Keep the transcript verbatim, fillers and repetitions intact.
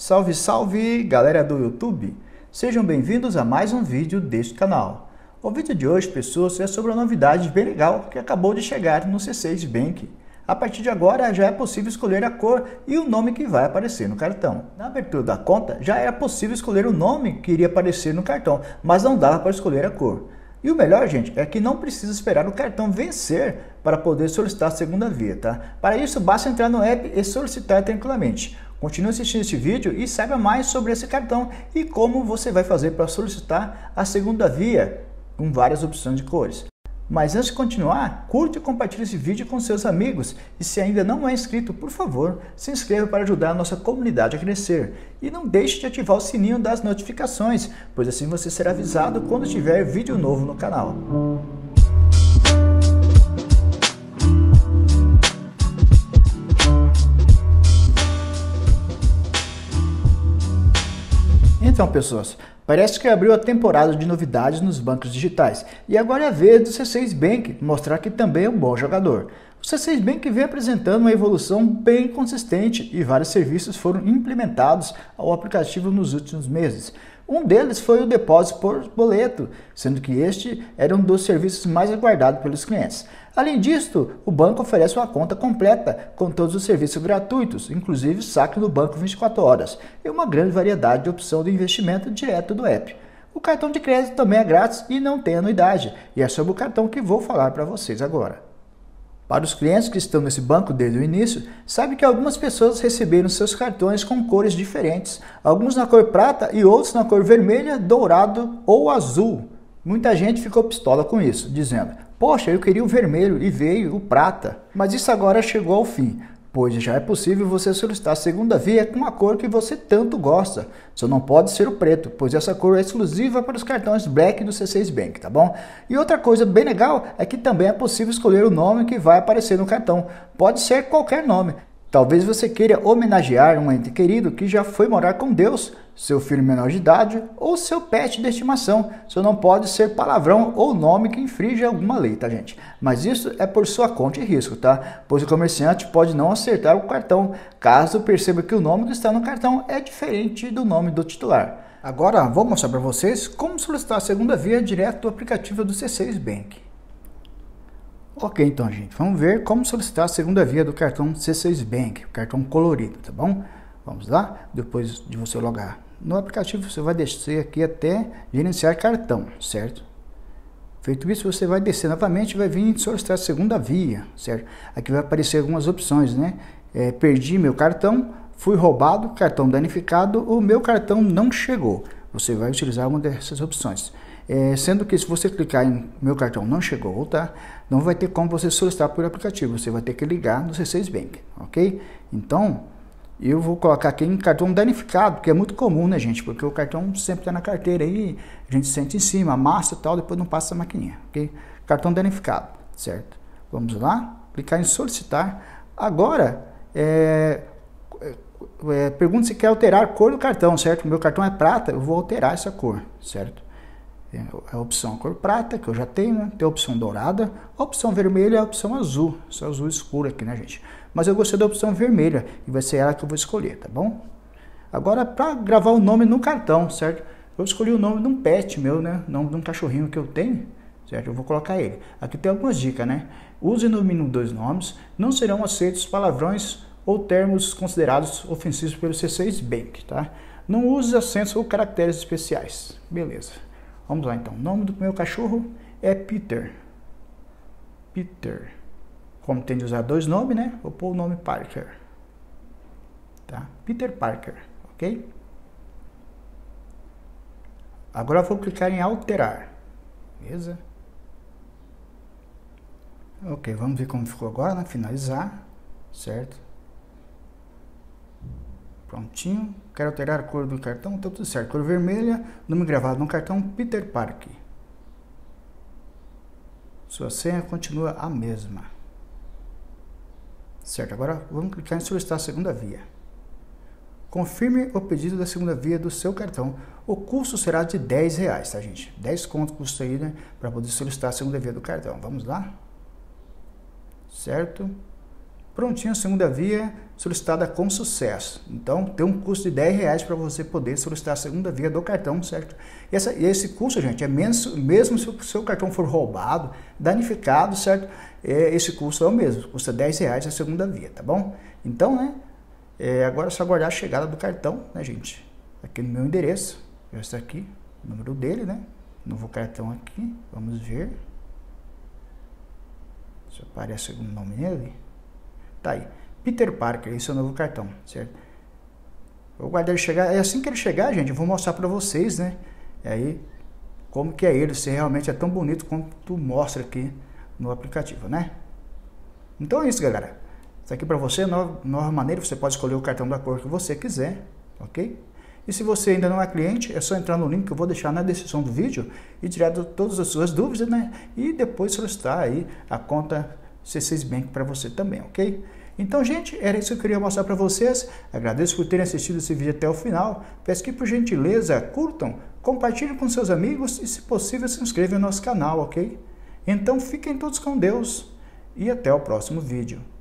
Salve, salve, galera do YouTube! Sejam bem-vindos a mais um vídeo deste canal. O vídeo de hoje, pessoas, é sobre uma novidade bem legal que acabou de chegar no C seis Bank. A partir de agora já é possível escolher a cor e o nome que vai aparecer no cartão. Na abertura da conta já era possível escolher o nome que iria aparecer no cartão, mas não dava para escolher a cor. E o melhor, gente, é que não precisa esperar o cartão vencer para poder solicitar a segunda via, tá? Para isso, basta entrar no app e solicitar tranquilamente. Continue assistindo este vídeo e saiba mais sobre esse cartão e como você vai fazer para solicitar a segunda via com várias opções de cores. Mas antes de continuar, curte e compartilhe esse vídeo com seus amigos e se ainda não é inscrito, por favor, se inscreva para ajudar a nossa comunidade a crescer. E não deixe de ativar o sininho das notificações, pois assim você será avisado quando tiver vídeo novo no canal. Então, pessoas, parece que abriu a temporada de novidades nos bancos digitais e agora é a vez do C seis Bank mostrar que também é um bom jogador. O C seis Bank vem apresentando uma evolução bem consistente e vários serviços foram implementados ao aplicativo nos últimos meses. Um deles foi o depósito por boleto, sendo que este era um dos serviços mais aguardados pelos clientes. Além disso, o banco oferece uma conta completa com todos os serviços gratuitos, inclusive saque no banco vinte e quatro horas, e uma grande variedade de opção de investimento direto do app. O cartão de crédito também é grátis e não tem anuidade, e é sobre o cartão que vou falar para vocês agora. Para os clientes que estão nesse banco desde o início, sabe que algumas pessoas receberam seus cartões com cores diferentes, alguns na cor prata e outros na cor vermelha, dourado ou azul. Muita gente ficou pistola com isso, dizendo: poxa, eu queria o vermelho e veio o prata. Mas isso agora chegou ao fim, pois já é possível você solicitar a segunda via com a cor que você tanto gosta. Só não pode ser o preto, pois essa cor é exclusiva para os cartões Black do C seis Bank, tá bom? E outra coisa bem legal é que também é possível escolher o nome que vai aparecer no cartão. Pode ser qualquer nome. Talvez você queira homenagear um ente querido que já foi morar com Deus, seu filho menor de idade ou seu pet de estimação. Só não pode ser palavrão ou nome que infringe alguma lei, tá, gente? Mas isso é por sua conta e risco, tá? Pois o comerciante pode não acertar o cartão, caso perceba que o nome que está no cartão é diferente do nome do titular. Agora, vou mostrar para vocês como solicitar a segunda via direto do aplicativo do C seis Bank. Ok, então, gente, vamos ver como solicitar a segunda via do cartão C seis Bank, o cartão colorido, tá bom? Vamos lá? Depois de você logar no aplicativo, você vai descer aqui até gerenciar cartão, certo? Feito isso, você vai descer novamente e vai vir solicitar a segunda via, certo? Aqui vai aparecer algumas opções, né? É, perdi meu cartão, fui roubado, cartão danificado, o meu cartão não chegou. Você vai utilizar uma dessas opções. É, sendo que se você clicar em meu cartão não chegou, tá? Não vai ter como você solicitar por aplicativo, você vai ter que ligar no C seis Bank, ok? Então, eu vou colocar aqui em cartão danificado, que é muito comum, né, gente? Porque o cartão sempre está na carteira aí, a gente sente em cima, amassa e tal, depois não passa a maquininha, ok? Cartão danificado, certo? Vamos lá, clicar em solicitar. Agora, é, é, pergunta se quer alterar a cor do cartão, certo? Meu cartão é prata, eu vou alterar essa cor, certo? A opção cor prata, que eu já tenho, né? Tem a opção dourada, a opção vermelha e a opção azul. Essa azul escura aqui, né, gente? Mas eu gostei da opção vermelha e vai ser ela que eu vou escolher, tá bom? Agora, para gravar o nome no cartão, certo? Eu escolhi o nome de um pet meu, né? Nome de um cachorrinho que eu tenho, certo? Eu vou colocar ele. Aqui tem algumas dicas, né? Use no mínimo dois nomes, não serão aceitos palavrões ou termos considerados ofensivos pelo C seis Bank, tá? Não use acentos ou caracteres especiais. Beleza. Vamos lá, então. O nome do meu cachorro é Peter. Peter. Como tem de usar dois nomes, né? Vou pôr o nome Parker. Tá? Peter Parker, ok? Agora eu vou clicar em alterar. Beleza? Ok, vamos ver como ficou agora, né? Finalizar. Certo? Prontinho. Quero alterar a cor do cartão, tá tudo certo. Cor vermelha, nome gravado no cartão, Peter Parker. Sua senha continua a mesma. Certo, agora vamos clicar em solicitar a segunda via. Confirme o pedido da segunda via do seu cartão. O custo será de dez reais, tá, gente? dez conto custa aí, né? Para poder solicitar a segunda via do cartão. Vamos lá? Certo? prontinho, a segunda via solicitada com sucesso. Então, tem um custo de dez reais para você poder solicitar a segunda via do cartão, certo? E essa, esse custo, gente, é menos, mesmo se o seu cartão for roubado, danificado, certo? É, esse custo é o mesmo, custa dez reais a segunda via, tá bom? Então, né, é, agora é só aguardar a chegada do cartão, né, gente? Aqui no meu endereço, já está aqui, o número dele, né? Novo cartão aqui, vamos ver. Se aparece algum nome nele. Tá aí, Peter Parker, esse é o novo cartão, certo? Vou guardar ele chegar, é assim que ele chegar, gente, eu vou mostrar para vocês, né? E aí, como que é ele, se realmente é tão bonito quanto mostra aqui no aplicativo, né? Então é isso, galera. Isso aqui para você, nova, nova maneira, você pode escolher o cartão da cor que você quiser, ok? E se você ainda não é cliente, é só entrar no link que eu vou deixar na descrição do vídeo e tirar todas as suas dúvidas, né? E depois solicitar aí a conta C seis Bank para você também, ok? Então, gente, era isso que eu queria mostrar para vocês. Agradeço por terem assistido esse vídeo até o final. Peço que, por gentileza, curtam, compartilhem com seus amigos e, se possível, se inscrevam no nosso canal, ok? Então, fiquem todos com Deus e até o próximo vídeo.